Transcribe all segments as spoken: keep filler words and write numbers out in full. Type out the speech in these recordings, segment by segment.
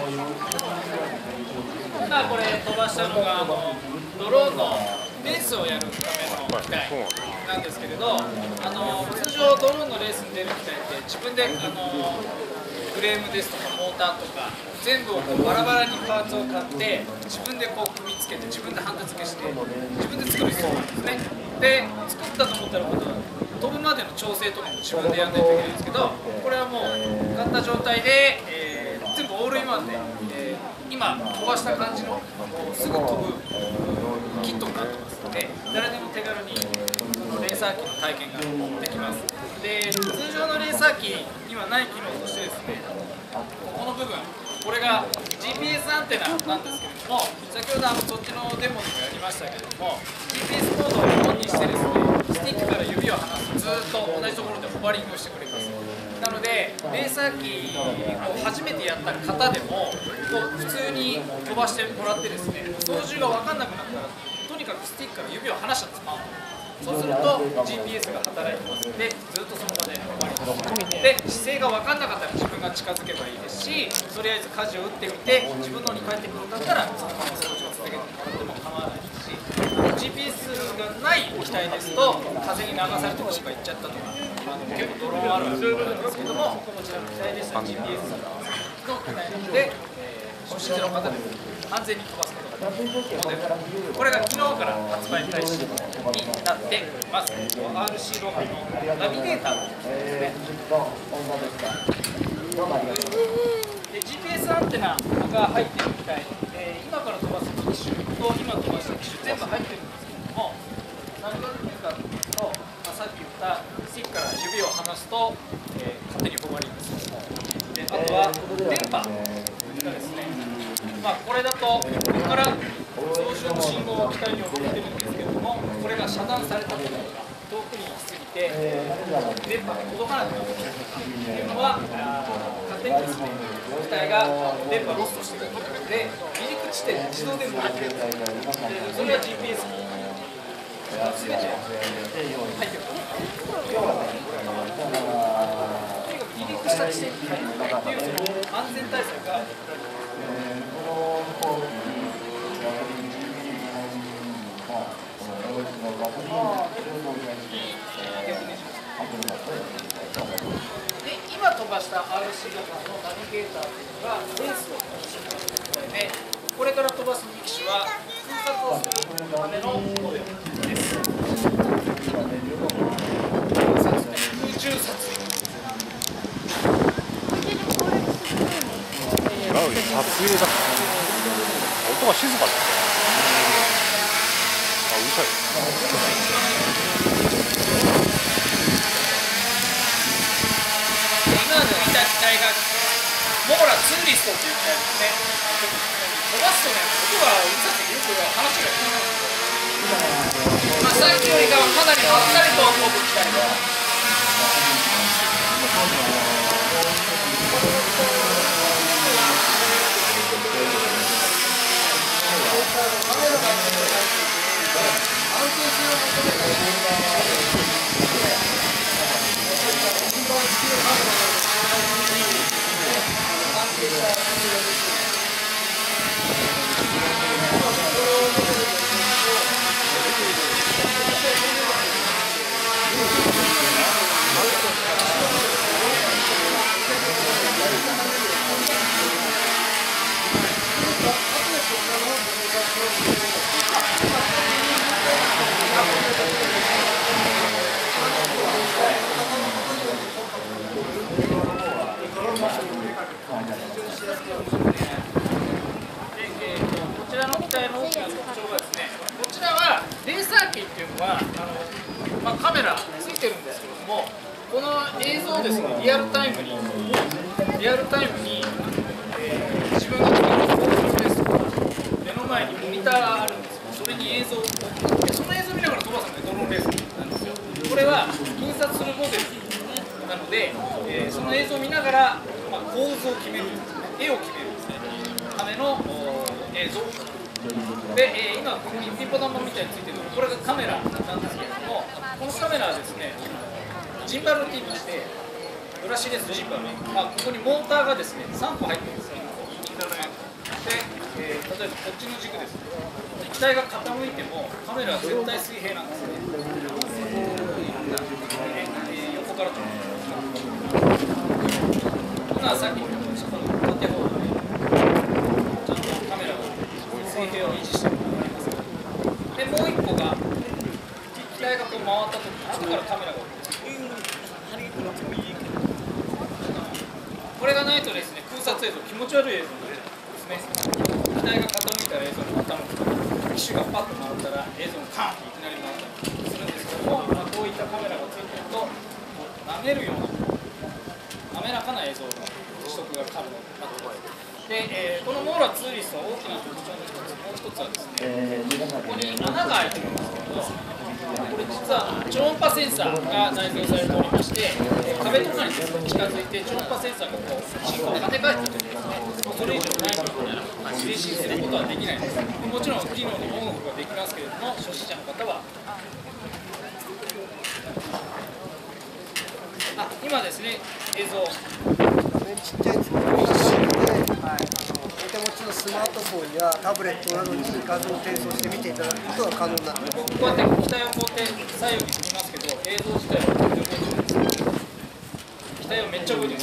今これ飛ばしたのがあのドローンのレースをやるための機体なんですけれど、あの通常ドローンのレースに出る機体って自分であのフレームですとかモーターとか全部をこうバラバラにパーツを買って自分でこう組み付けて自分でハンダ付けして自分で作る必要なんですね。で作ったと思ったら今度は飛ぶまでの調整とかも自分でやらないといけないんですけど、これはもう買った状態で、えー、全部オールインワンで、えー、今飛ばした感じのすぐ飛ぶキットになってますので、誰でも手軽にレーサー機の体験ができます。で通常のレーサー機にはない機能としてですね、この部分これが ジーピーエス アンテナなんですけれども、先ほどあのそっちのデモでもやりましたけれども ジーピーエス モードをオンにしてですね、スティックから指を離すとずっと同じところでホバリングをしてくれます。なのでレーサー機を初めてやった方でも普通に飛ばしてもらってですね、操縦が分かんなくなったらとにかくスティックから指を離しちゃってしまう。そうすると ジーピーエス が働いてますのでずっとその場でホバリングしてで姿勢が分かんなかったら自分が近づけばいいですし、とりあえず舵を打ってみて自分の方に帰ってくるんだったらそのまま操縦を続けてもらっても構わないですし、 ジーピーエス がない機体ですと風に流されてどっか行っちゃったとかあの結構ドローンあるあるなんですけども、こちらの機体ですと ジーピーエス の機体なので、えー、初心者の方でも安全に飛ばすことができるモデル、これが昨日から発売開始になっています。 アールシー ロゴのナビゲーターですね。で ジーピーエス アンテナが入っている機体、えー、今から飛ばす機種と今飛ばした機種全部入ってるんですけれども、何ができるかというと、まあ、さっき言ったスティックから指を離すと、えー、勝手にホバリングする。であとは電波がですね、まあ、これだとここから操縦の信号を機体に送ってるんですけれども、これが遮断されたところが遠くに行き過ぎて、えー、電波が届かなくなっているというのは勝手にですね機体が電波をロストしているので離陸地点に自動で戻ってくる。それは ジーピーエス に全て入ってると。離陸した地点に帰るというその安全対策がで今飛ばした アールシー 型のナビゲーターというのがレースを走る状態で、これから飛ばすに機種は空撮をするためのモデルです。空中撮影撮影だ音が静かだね。あ、うるさい。 今まで見た機体がモーラツーリストっていう機体ですね。飛ばすとね、音がうるさくてよく話が聞こえないんですよ。まあ、さっきよりかはかなりまったりと飛ぶ機体が。こちらの機体の大きな特徴はですね、こちらはレーサー機っていうのはあの、まあ、カメラついてるんですけれども、この映像をですねリアルタイムにリアルタイムに、えー、自分が作る工場ですとか目の前にモニターがあるんですよ。それに映像をその映像を見ながら飛ばすのでドローンレースなんですよ。これは印刷するモデルなので、えー、その映像を見ながら、まあ、構図を決めるんですね、絵を決めるんですねための映像を作る。で、えー、今ここにピンポン玉みたいについてるのこれがカメラなんですけれども、このカメラはですねジンバルって言いましてブラシレスジンバル、まあ、ここにモーターがですねさんこ入ってるんですね。いっえー、例えばこっちの軸です。機体が傾いてもカメラは絶対水平なんですね。えー、横からちょっと今さっき言った縦方向でちゃんとカメラが水平を維持してるのがあります。でもう一個が機体がこう回った時に後からカメラがこれがないとですね、空撮映像気持ち悪い映像になっちゃうんですね。機体が傾いたら映像に傾くと機種がパッと回ったら映像がカーンっていきなり回ったりするんですけども、まあ、こういったカメラがついてると投げるような滑らかな映像の取得が可能になっています。で、えー、このモーラツーリストの大きな特徴の一つ、もう一つはですね、ここに穴が開いてるんですけど、これ実は超音波センサーが内蔵されておりまして、えー、壁とかにですね近づいて超音波センサーがこう信号を跳ね返っているとですね、それ以上ないと前進することはできないんです。もちろん機能のオンオフができますけれども、初心者の方はあ今ですね、映像ちっちゃいつもりで、はい、お手持ちのスマートフォンやタブレットなどに画像を転送して見ていただくことが可能になっています。 こうやって機体をこうやって左右に振りますけど、映像自体はめっちゃ動いてるんです。機体はめっちゃ動いてるんです。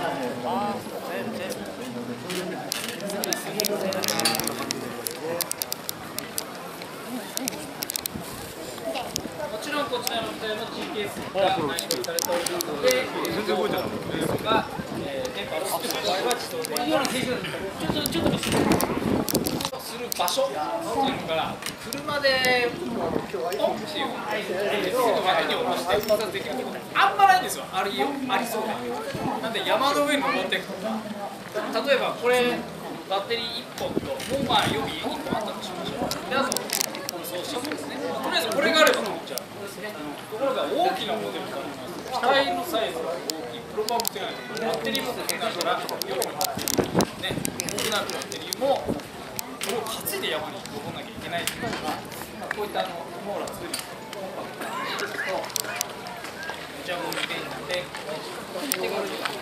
もちろんこちらの機体も ジーピーエス が内蔵されておりますので、全然動いてないですが、えー、電波を吸っている場合は自動で。ちょっとちょっと見せて。する場所っていうのから車でポンっていうすぐ脇に下ろして空撮できるってことあんまないんですよ。ありよありそうな。なんで山の上に登っていくとか、例えばこれバッテリーいっぽんともうまあ予備いっこあったとしましょう。であとこの送信機ですね。とりあえずこれがあれば乗っちゃう。ところが大きなモデルがあります。機体のサイズが大きい、プロパンも強いバッテリーも大きなから横にね、大きなバッテリーもこれを担いで山に登らなきゃいけないというのが、こういったあのモーラツーリストコンパクトにするとめちゃくちゃ便利で手軽に空撮が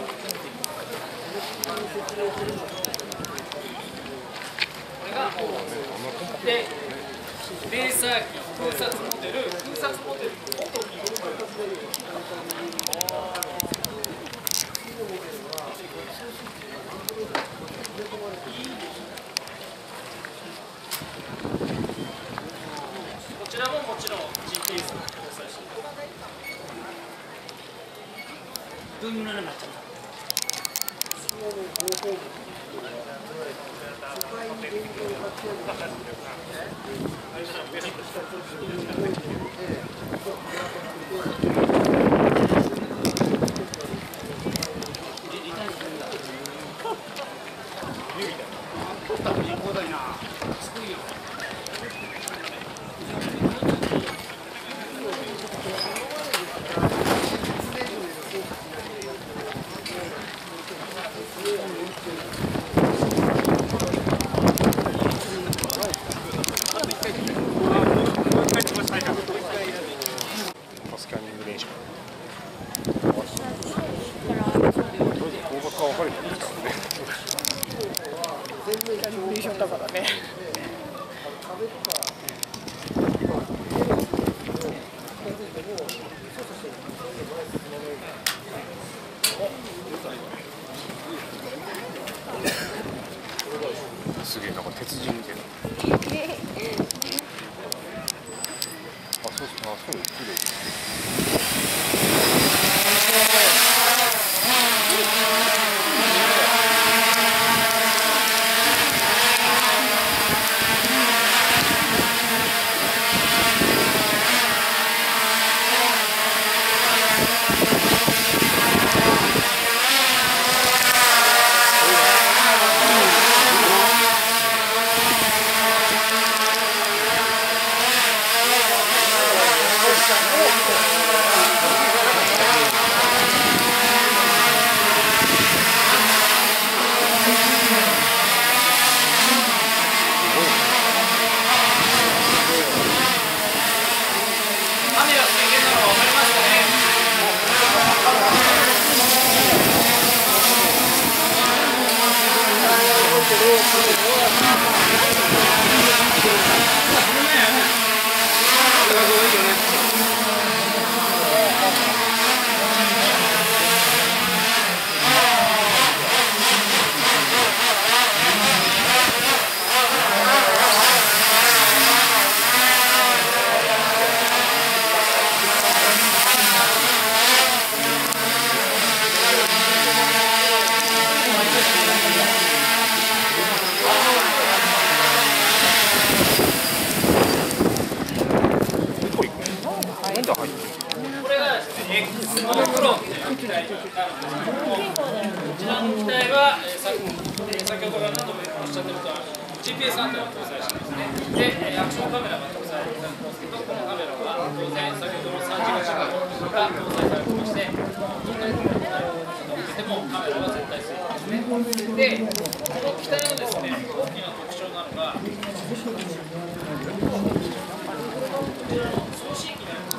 これがモーラツーでレーサー機、空撮モデル、空撮モデルの元にこちらももちろん ジーピーエス を搭載しています。ドゥームのようになっちゃった。 スキャニング練習。大箱が分かれてるんですからね。 全然シミュレーションだからね。 すげえ、なんか鉄人みたいな。あ、そうそう、あ、そういうの綺麗ですこれがですね、X のプロっていう機体になるんですけども、こちらの機体は、えー、さえー、先ほどから何度もおっしゃってると ジーピーエス アンテナを搭載してますね。で、アクションカメラが搭載されてますけど、このカメラは当然先ほどのさんじがしが搭載されてまして、インターネットの機体を受けてもカメラは絶対ついてますね。で、この機体のですね、大きな特徴なのが、送信機なんです。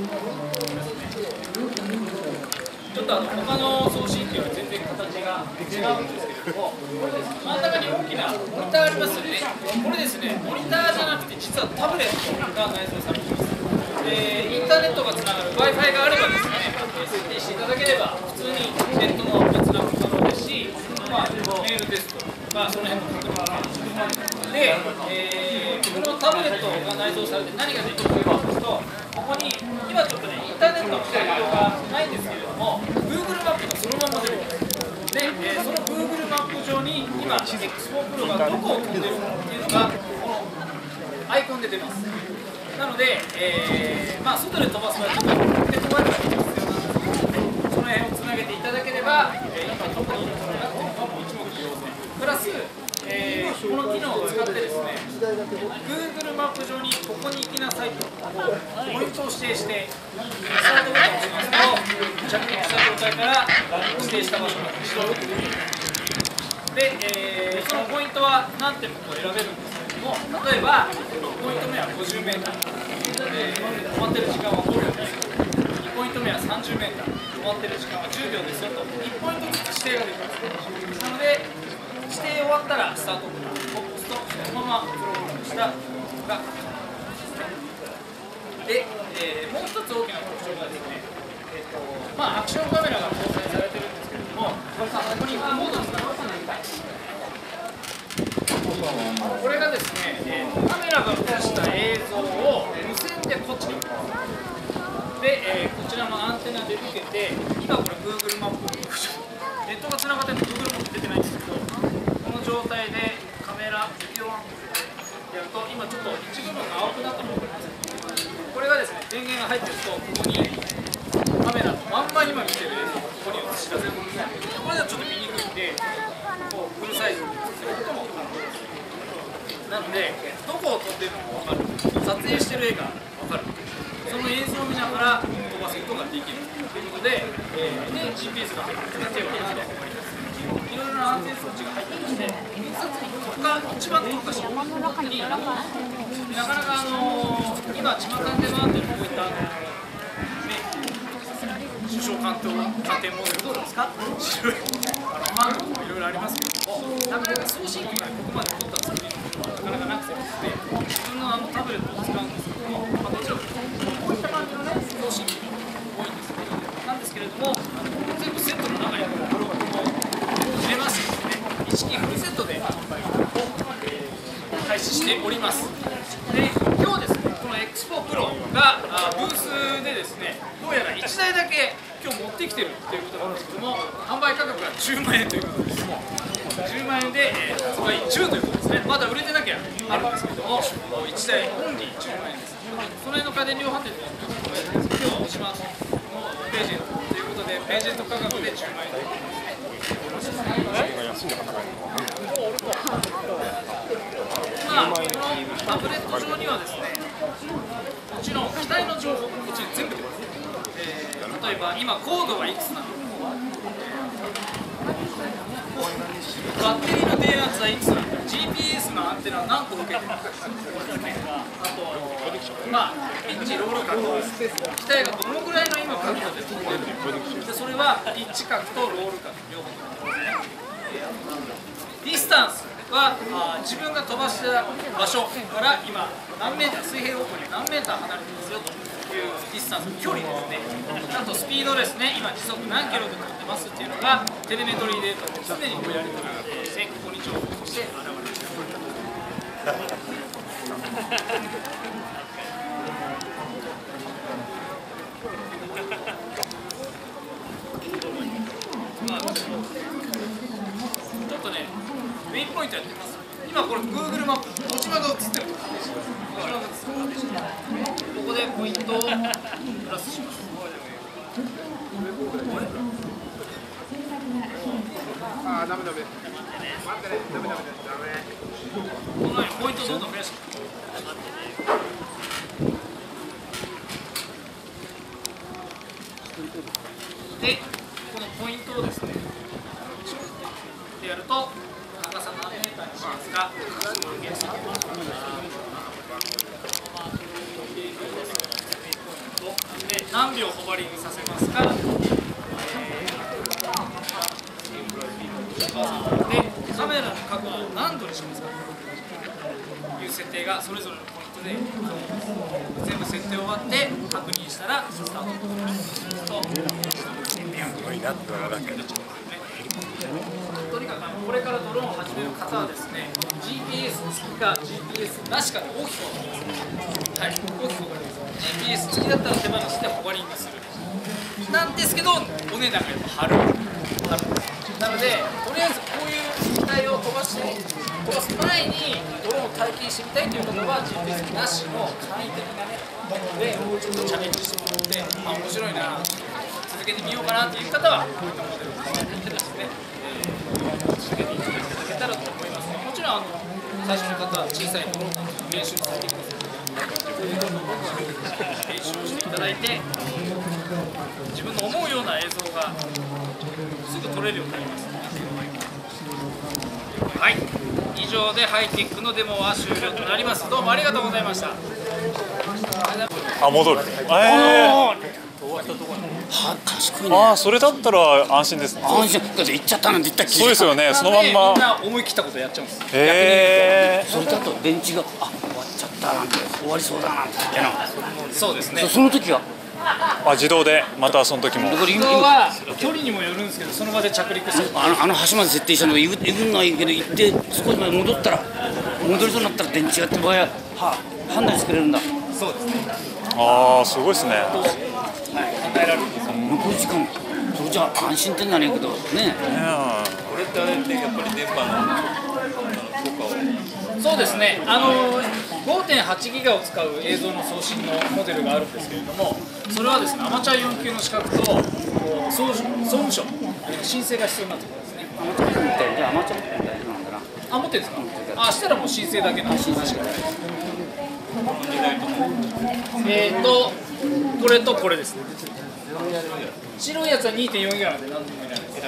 ちょっとあの他の送信機は全然形が違うんですけれども、これですね、真ん中に大きなモニターありますよね。これですね、モニターじゃなくて実はタブレットが内蔵されています。で、インターネットがつながる Wi-Fi があればですね、設定していただければ普通にネットのつながり可能ですし、まあ、メールですとか、その辺も確認可能です。で、えー、このタブレットが内蔵されて何ができるかと言いますと、ここに今ちょっとね、インターネットの使いようがないんですけれども、Google マップがそのまま出てきます。で、えー、その Google マップ上に今、エックスフォー プロがどこを飛んでるかっていうのが、このアイコンで出ます。なので、えー、まあ、外で飛ばす場合、ちょっとで飛ばれば必要なんですけど、その辺をつなげていただければ、えー、今どこにいるのかっていうのが一目瞭然。プラス、えー、この機能を使ってですね、Google マップ上にここに行きなさいとポイントを指定して、スタートボタンを押しますと、着陸した状態から指定した場所まで自動で出てくる。で、えー、そのポイントは何点も選べるんですけれども、例えば、ポイント目はごじゅうメーター、えー、止まってる時間はごびょうです。にポイント目はさんじゅうメーター、止まってる時間はじゅうびょうですよと、いちポイントずつ指定ができます。なので、指定終わったらスタートボタンを押すと、そのままプログラムしたがで、えー、もう一つ大きな特徴がですね、えーとまあ、アクションカメラが搭載されてるんですけれども、ここにモードになってますね。これがですね、えー、カメラが映した映像を無線でこっちに送ります。で、えー、こちらのアンテナで受けて、今これ Google マップをネットがつながっても Google マップ出てないんですけど、この状態でカメラビデオアンプやると、今ちょっと一部分が青くなったのが分かります。これがですね、電源が入ってると、ここにカメラのまんま今見てる映像をここに映し出せるんですね。これではちょっと見にくいんで、こうフルサイズにすることも可能です。なので、どこを撮ってるのか分かる、撮影してる絵が分かる、その映像を見ながら飛ばすことができるということで、えー、で ジーピーエス が入っている手を離すと分かります。いろいろな安全装置が入っていまして、印刷に特化、一番特化している特になかなか、あのー、今、巷で回っているこういったあの、ね、首相官邸官邸モデルどうですか、白いマークもいろいろありますけども、なかなか送信機がここまで取った作りのものはなかなかなくてですね、自分のあのタブレットを使うんですけども、まあ、もちろんこういった感じの、ね、送信機が多いんですけど、なんですけれども、あの全部セットの中に入れますので、ね、一式フルセットで販売を、えー、開始しております。で、今日ですね、この エックスフォー プロがあブースでですね、どうやらいちだいだけ今日持ってきてるということなんですけども、販売価格がじゅうまんえんということです。じゅうまんえんで、えー、発売中ということですね。まだ売れてなきゃあるんですけども、いちだいオンリーじゅうまんえんです。その辺の家電量販店で今日島のページェントということで、ページェント価格でじゅうまんえんということですね。まあ、このタブレット上にはですね、もちろん機体の情報もこっちに全部出ます。えー、例えば今高度はいくつなのか、バッテリーの電圧はいくつなのか、ジーピーエス のアンテナ何個受けてるのか、あと、まあ、ピッチ、ロール角、機体がどのぐらいの今角度で飛んでるのか、でそれはピッチ角とロール角両方ともですね。ディスタンス、 はあ自分が飛ばした場所から今何メーター、水平方向に何メーター離れてますよというディスタンス、距離ですね。あとスピードですね、今時速何キロで飛んでますっていうのがテレメトリーデータで常にこうやり取りしてここに情報として現れています。ちょっとね、メインポイントやってみます。今これ Google マップ、持ち場が映ってる。ここでポイントをプラスします。 ああ、ダメダメ。待ってね、ダメダメダメ。 このようにポイントをどんどん増やしていく。で、このポイントをですね、でやると高さ何メーターにしますか。で、何秒ホバリングさせますか。で、カメラの角度を何度にしますかという設定がそれぞれのポイントで全部設定終わって確認したらスタートととにかくこれからドローンを始める方はですね ジーピーエス 付きか ジーピーエス なしかで大きく分かります。はい、大きく分かります。 ジーピーエス 付きだったら手放してホバリングするなんですけど、お値段がやっぱ張る張るんです。なので、とりあえずこういう機体を飛ばして飛ばす前にドローンを体験してみたいという方は ジーピーエス なしの簡易的なねでちょっとチャレンジしてもらって、あ、面白いな、続けてみようかなっていう方はこういったモデルを使ってですね、えー、続けていただけたらと思います。もちろんあの最初の方は小さいドローンの練習させてください。練習をしていただいて自分の思うような映像がすぐ撮れるようになります。はい、以上でハイテックのデモは終了となります。どうもありがとうございました。 あ、戻る。えは賢いね。 ああ、それだったら安心ですね。 安心。だって行っちゃったなんて言ったっけ。 そうですよね。そのまんみんま。 な思い切ったことやっちゃうんです。 へえ。 それだと電池があ終わっちゃったなんて終わりそうだなんて言ってな。 そうですね。 その時はあ、自動でまたその時も。 だから自動は距離にもよるんですけど、その場で着陸する。 あのあの橋まで設定したのが行く行くのはいいけど行って少しまで戻ったら戻りそうになったら電池がって場合は判断してくれるんだ。 そうですね。 ああ、すごいですね。 考えられるんですよ。 残り時間それじゃ安心ってんじゃねえけどね。 これってあれってやっぱり電波の効果をそうですね。あの ごてんはちギガを使う映像の送信のモデルがあるんですけれども、それはですねアマチュアよん級の資格とこう総総務省の申請が必要になってくるんですね。 アマチュアみたいじゃアマチュアみたいなんだな。 あ、持ってるんですか。あ、したらもう申請だけの話しかない。えーとこれとこれですね。白いやつは にてんよんギガなんで何でもいらないです。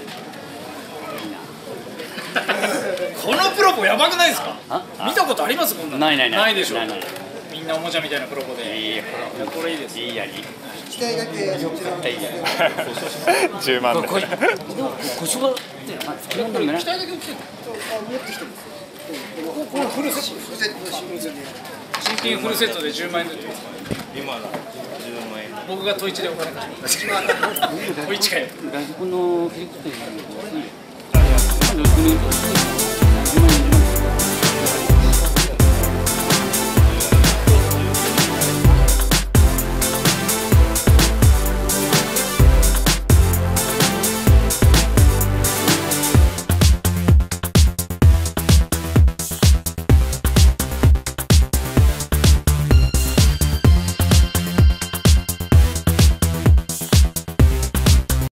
このプロポやばくないですか。見たことありますこんなの。 ないないないないでしょ。 ないないみんなおもちゃみたいなプロポで。 いいやこれいいです。 いいやいい。 機体だけそちらのじゅうまんで。 これ腰がってそんなのね。 機体だけ売ってるの。 持ってきてるんですよ。 これフルセット。 フルセットの新品で新品フルセットでじゅうまん円で売ってます。 今のじゅうまん円僕がトイチでお金貸します。トイチかよ。 外国のフィリピン人なんですね。